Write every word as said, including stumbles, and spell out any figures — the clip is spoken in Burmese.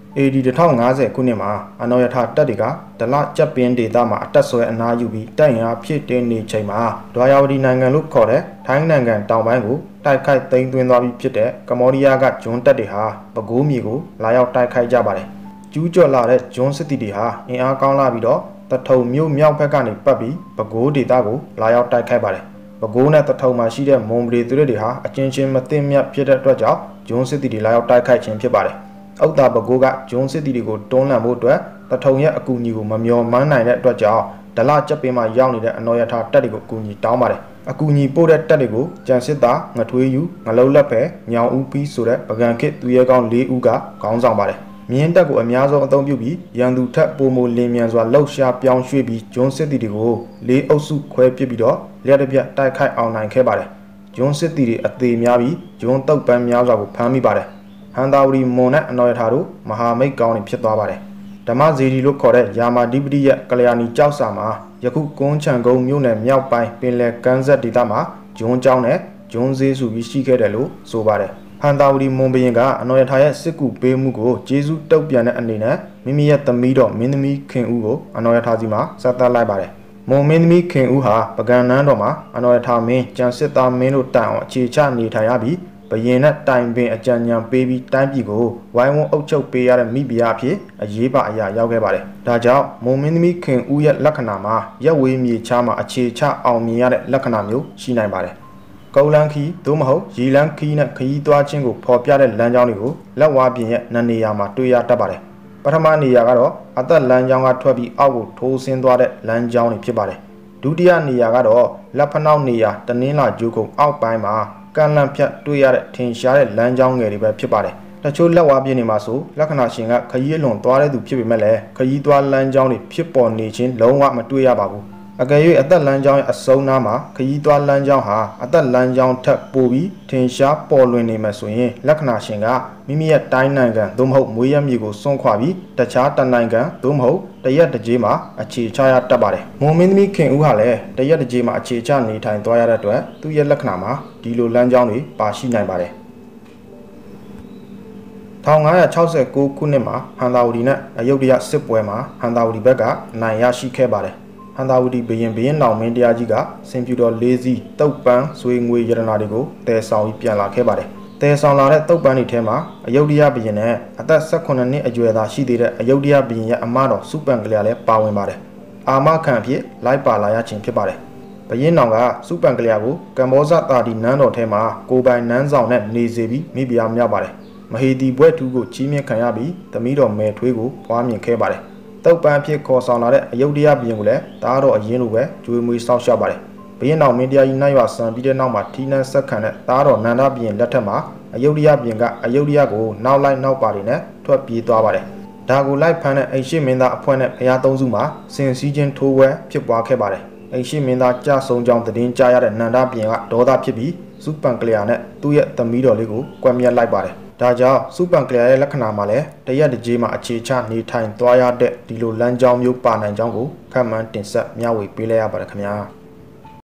A D တစ်ထောင်ငါးဆယ်ခုနှစ်မှာအနော်ရထတပ်တွေကဒလကြက်ပင်ဒေသမှာအတက်ဆွဲအနားယူပြီးတိုက်ရင်အားဖြစ်တင်းနေချိန်မှာဒွာယာဝတီနိုင်ငံလို့ခေါ်တဲ့ထိုင်းနိုင်ငံတောင်ပိုင်းကိုတိုက်ခိုက်သိမ်းသွင်းသွားပြီးဖြစ်တဲ့ကမ္ဘောဒီးယားကဂျွန်းတပ်တွေဟာပဲခူးမြေကိုလာရောက်တိုက်ခိုက်ကြပါတယ်။ကျူးကျော်လာတဲ့ဂျွန်းစစ်တီတွေဟာအင်အားကောင်းလာပြီးတော့တထုံမြို့မြောက်ဘက်ကနေပတ်ပြီးပဲခူးဒေသကိုလာရောက်တိုက်ခိုက်ပါတယ်။ပဲခူးနဲ့တထုံမှာရှိတဲ့မွန်ပလီသူတွေဟာအချင်းချင်းမသိမြတ်ဖြစ်တဲ့အတွက်ကြောင့်ဂျွန်းစစ်တီတွေလာရောက်တိုက်ခိုက်ခြင်းဖြစ်ပါတယ်။အောက်တာပဲခူးကဂျွန်းစစ်တီတွေကိုတွန်းလှန်ဖို့အတွက်တထုံရဲ့အကူအညီကိုမမျှော်မှန်းနိုင်တဲ့အတွက်ကြောင့်ဒလကြက်ပင်မှာရောက်နေတဲ့အနော်ရထတပ်တွေကိုအကူအညီတောင်းပါတယ်အကူအညီပို့တဲ့တပ်တွေကိုကြံစစ်သားငထွေးယူငလုံးလက်ပဲညောင်ဦးပြီးဆိုတဲ့ပကံခစ်သူရဲကောင်း၄ဦးကခေါင်းဆောင်ပါတယ်မြင်းတပ်ကိုအများဆုံးအသုံးပြုပြီးရန်သူထက်ပိုမိုလင်းမြန်စွာလှုပ်ရှားပြောင်းရွှေ့ပြီးဂျွန်းစစ်တီတွေကိုလေးအုပ်စုခွဲပစ်ပြီးတော့လျှက်တစ်ပြက်တိုက်ခိုက်အောင်နိုင်ခဲ့ပါတယ်ဂျွန်းစစ်တီတွေအသေးများပြီးဂျွန်းတုတ်ပန်းများစွာကိုဖမ်းမိပါတယ်ဟန်တာဝတီမွန်နဲ့အနော်ရထတို့မဟာမိတ်ကောင်းတွေဖြစ်သွားပါတယ်ဓမ္မဇေဒီလို့ခေါ်တဲ့ယာမာဒီပတိရဲ့ကလျာဏီကြောက်စာမှာယခုကွန်းချံကုန်းမြို့နယ်မြောက်ပိုင်းပင်လယ်ကမ်းဆက်ဒေသမှာဂျွန်းကျောင်းနဲ့ဂျွန်းဈေးစုပြီးရှိခဲ့တယ်လို့ဆိုပါတယ်ဟန်တာဝတီမွန်ဘရင်ကအနော်ရထရဲ့စစ်ကူပေးမှုကိုကျေးဇူးတုတ်ပြန်တဲ့အနေနဲ့မိမိရဲ့သမီးတော်မင်းသမီးခင်ဦးကိုအနော်ရထစီမှာဆက်သတ်လိုက်ပါတယ်မွန်မင်းသမီးခင်ဦးဟာပကံနန်းတော်မှာအနော်ရထမင်းကျန်စစ်သားမင်းတို့တိုင်အောင်အခြေချနေထိုင်ရပြီးဘရင်နဲ့တိုင်ပင်အကြံဉာဏ်ပေးပြီးတိုင်းပြည်ကိုဝိုင်းဝန်းအုပ်ချုပ်ပေးရတဲ့မိဖုရားအဖြစ်အရေးပါအရာရောက်ခဲ့ပါတယ်။ဒါကြောင့်မွန်မင်းသမီးခင်ဦးရဲ့လက္ခဏာမှာရက်ဝေးမြေချားမှာအခြေချအောင်မြင်ရတဲ့လက္ခဏာမျိုးရှိနိုင်ပါတယ်။ကုန်းလန်းခီသို့မဟုတ်ရေလန်းခီနဲ့ခရီးသွားခြင်းကိုဖော်ပြတဲ့လမ်းကြောင်းတွေကိုလက်ဝါးပြင်ရဲ့နှစ်နေရာမှာတွေ့ရတတ်ပါတယ်။ပထမနေရာကတော့အသက်လမ်းကြောင်းကထွက်ပြီးအောက်ကိုထိုးဆင်းသွားတဲ့လမ်းကြောင်းတွေဖြစ်ပါတယ်။ဒုတိယနေရာကတော့လက်ဖနောက်နေရာတနင်္လာကျိုးကုန်းအောက်ပိုင်းမှာကန်လန့်ဖြတ်တွေ့ရတဲ့ထင်ရှားတဲ့လမ်းကြောင်းငယ်တွေပဲဖြစ်ပါတယ်။တချို့လက်ဝါးပြင်းနေမှာဆိုလက္ခဏာရှင်ကခရီးလွန်သွားတဲ့သူဖြစ်ပေမဲ့လည်းခရီးသွားလမ်းကြောင်းတွေဖြစ်ပေါ်နေခြင်းလုံးဝမတွေ့ရပါဘူး။အကယ်၍အသက်လမ်းကြောင်းရဲ့အစုံနားမှာခရီးသွားလမ်းကြောင်းဟာအသက်လမ်းကြောင်းထက်ပိုပြီးထင်ရှားပေါ်လွင်နေမှာဆိုရင်လက္ခဏာရှင်ကမိမိရဲ့တိုင်းနိုင်ငံသို့မဟုတ်မွေးရမြေကိုစွန့်ခွာပြီးတခြားတနိုင်ငံသို့မဟုတ်တရက်တကြေးမှာအခြေချရတတ်ပါတယ်။မွန်မင်းသမီးခင်ဦးဟာလည်းတရက်တကြေးမှာအခြေချနေထိုင်သွားရတဲ့အတွက်သူ့ရဲ့လက္ခဏာမှာဒီလိုလမ်းကြောင်းတွေပါရှိနိုင်ပါတယ်။၁၅၆၉ခုနှစ်မှာဟန်တာဝတီနဲ့အယုဒ္ဓယစစ်ပွဲမှာဟန်တာဝတီဘက်ကအနိုင်ရရှိခဲ့ပါတယ်။ဟန်တာဝတီဘရင်ဘရင်နောင်မင်းတရားကြီးကစင်ပြူတော်လေးစီးတုတ်ပန်းဆွေငွေရတနာတွေကိုတည်ဆောင်ပြီးပြန်လာခဲ့ပါတယ်။တည်ဆောင်လာတဲ့တုတ်ပန်းတွေထဲမှာအယုဒ္ဓယဘရင်နဲ့အသက်၁၈နှစ်အရွယ်သာရှိသေးတဲ့အယုဒ္ဓယဘရင်ရဲ့အမတော်စုပန်ကလေးလည်းပါဝင်ပါတယ်။အာမခံအဖြစ်လိုက်ပါလာရခြင်းဖြစ်ပါတယ်။ဘရင်နောင်ကစုပန်ကလေးကိုကမ္ဘောဇတာတီနန်းတော်ထဲမှာကိုပိုင်နန်းဆောင်နဲ့နေစေပြီးမိဖုရားမြောက်ပါတယ်။မဟေတီဘွဲ့ထူးကိုချီးမြှင့်ခံရပြီးသမီးတော်မယ်ထွေးကိုပွားမြင်ခဲ့ပါတယ်။တုတ်ပန်းဖြစ်ခေါ်ဆောင်လာတဲ့အယုဒ္ဓယဘုရင်ကိုလည်းတားတော်အရင်လိုပဲကြွေးမွေးစောင့်ရှောက်ပါတယ်။ဘုရင်တော်မင်းတရားကြီးနိုင်ရွာဆန်ပြီးတဲ့နောက်မှာထီးနှန်းဆက်ခံတဲ့တားတော်နန္ဒဘုရင်လက်ထက်မှာအယုဒ္ဓယဘုရင်ကအယုဒ္ဓယကိုနောက်လိုက်နောက်ပါတွေနဲ့ထွက်ပြေးသွားပါတယ်။ဒါကိုလိုက်ဖမ်းတဲ့အိမ်ရှိမင်းသားအဖွဲ့နဲ့ဘုရားသုံးစုမှာစင်စည်းချင်းထိုးပွဲဖြစ်ပွားခဲ့ပါတယ်။အိမ်ရှိမင်းသားကြဆုံကြောင်းသတင်းကြားရတဲ့နန္ဒဘုရင်ကဒေါသဖြစ်ပြီးစုပန်ကလျာနဲ့သူ့ရဲ့သမီးတော်လေးကိုကွပ်မျက်လိုက်ပါတယ်။ဒါကြောင့်စုပန်ကလျာရဲ့လက္ခဏာမှာလည်းတရက်တကြေးမှာအခြေချနေထိုင်သွားရတဲ့ဒီလိုလမ်းကြောင်းမျိုးပါနိုင်ကြောင်းကိုခန့်မှန်းတင်ဆက်မျှဝေပေးလိုက်ရပါတယ်ခင်ဗျာ။